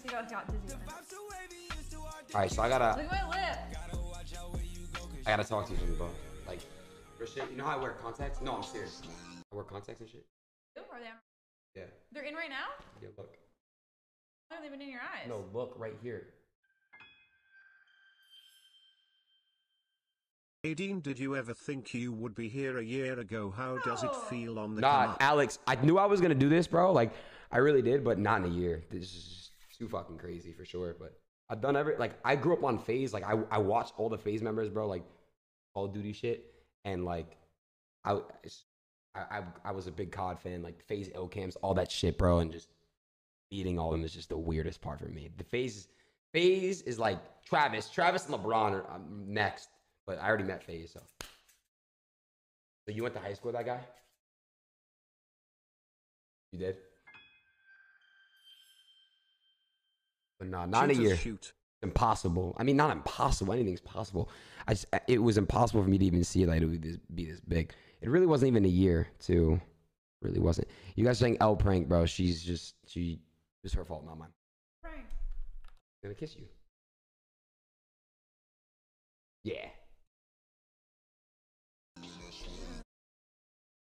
She got dizzy. All right, so I gotta. Look at my lip. I gotta talk to you, bro. Like, for shit. You know how I wear contacts? No, I'm serious. I wear contacts and shit. Are they on? Yeah. They're in right now? Yeah, look. Why have they been in your eyes? No, look right here. Adin, did you ever think you would be here a year ago? How does it feel on the Nah, Alex, I knew I was gonna do this, bro. Like, I really did, but not in a year. This is just too fucking crazy for sure. But I've done I grew up on FaZe. Like, I watched all the FaZe members, bro, like Call of Duty shit. And like, I was a big COD fan, like FaZe L cams, all that shit, bro. And just beating all of them is just the weirdest part for me. The FaZe is like Travis and LeBron are next. But I already met FaZe, so. So you went to high school with that guy? You did? But nah, not in a year. Impossible. I mean, not impossible. Anything's possible. It was impossible for me to even see that it would be this big. It really wasn't even a year, too. Really wasn't. You guys are saying L prank, bro. She was her fault, not mine. Prank. I'm gonna kiss you.